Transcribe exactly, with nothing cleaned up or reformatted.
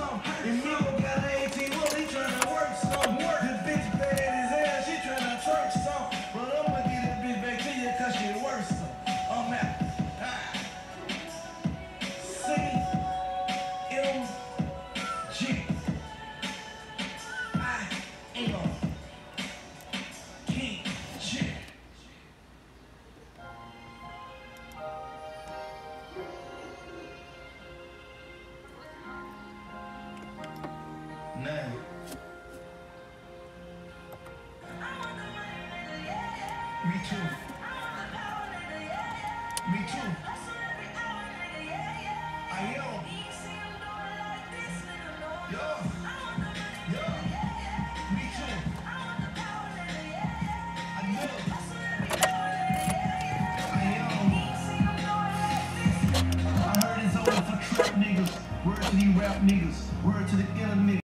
some. And Milo got an eighteen, well, he tryna work some. The bitch bad as hell, she tryna twerk some. But I'ma get that bitch back to you cause she worth some. I'm out. Ah. C M G I M King G. Now. Me too. Me too. I am. Yeah. Yeah. Me too. I know. I am. I heard it's over for trap niggas. Word to these rap niggas. Word to the inner niggas.